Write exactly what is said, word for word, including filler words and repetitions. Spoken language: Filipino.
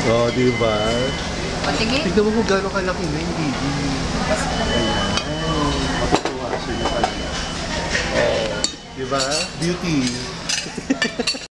Oh, di ba? Patingin. Tignan mo kung gano'ng kalaki na yung baby. Ayan. Matutuwa siya na talaga. Oh, di ba? Beauty.